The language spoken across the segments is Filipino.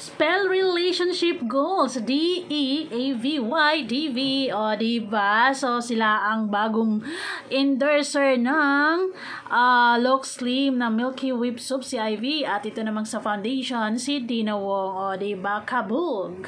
Spell relationship goals. DEAVY, O, diba? So, sila ang bagong endorser ng Lux Slim na Milky Whip Soup, si Ivy. At ito namang sa foundation, si Dina Wong. O, diba? Kabog!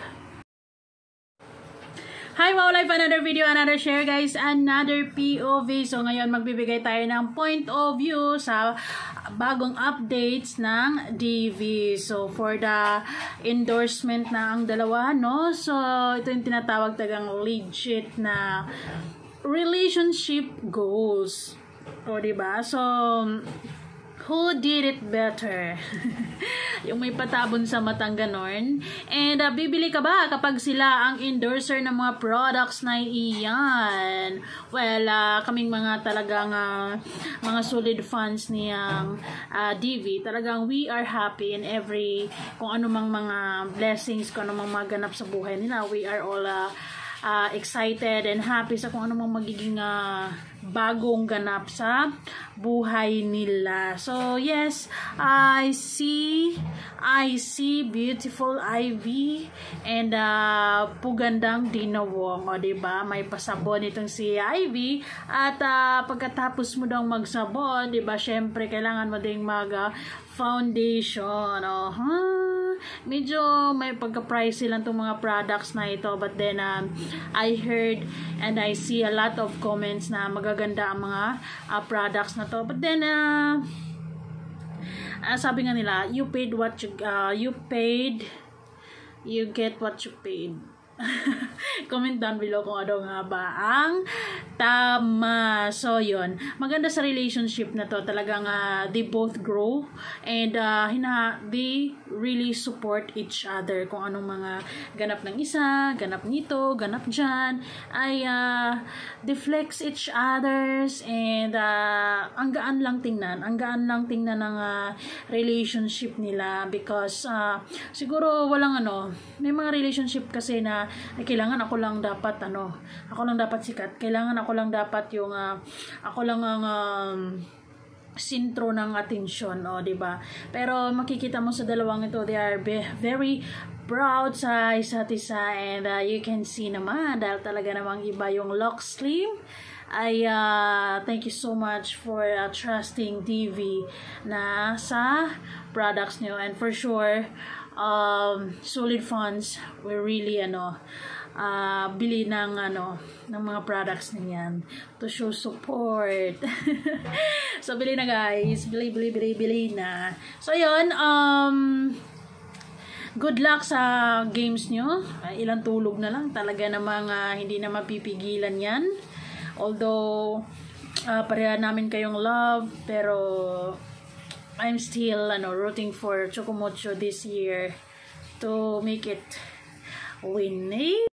Hi, wow, live another video, another share guys, another POV. So ngayon magbibigay tayo ng point of view sa bagong updates ng DV. So for the endorsement na ang dalawa, no? So ito yung tinatawag tagang legit na relationship goals. O diba? So who did it better? Yung may patabon sa matang ganon. And bibili ka ba kapag sila ang endorser ng mga products na iyan? Well, kaming mga talagang mga solid fans niyang DV, talagang we are happy in every, kung ano mang mga blessings, kung ano mang maganap sa buhay nila, we are all excited and happy sa kung ano mang magiging bagong ganap sa buhay nila. So yes, I see beautiful Ivy and pugandang Dina Wong. O diba, may pasabon itong si Ivy at pagkatapos mo daw magsabon, diba, syempre kailangan mo ding mag foundation. Medyo may pagka-pricey lang itong mga products na ito, but then I heard and I see a lot of comments na magaganda ang mga products na to, but then sabi nga nila, you paid what you paid, you get what you paid. Comment down below kung ano nga ba ang tama. So yun, maganda sa relationship na to, talagang they both grow and they really support each other. Kung anong mga ganap ng isa, ganap nito, ganap dyan, ay they flex each others and ang gaan lang tingnan ng relationship nila, because siguro walang may mga relationship kasi na kailangan ako lang dapat sikat, kailangan ako lang dapat yung ako lang ang sentro ng atensyon, diba? Pero makikita mo sa dalawang ito, they are very proud sa isa't isa, and you can see naman dahil talaga namang iba yung Lux Slim. Thank you so much for trusting DV na sa products nyo, and for sure solid funds will really bili ng mga products niyan to show support. So bili na guys, bili na. So yun, good luck sa games nyo. Ilang tulog na lang, talaga namang hindi na mapipigilan yan. Although pareha namin kayong love, pero I'm still rooting for Chocomocho this year to make it win.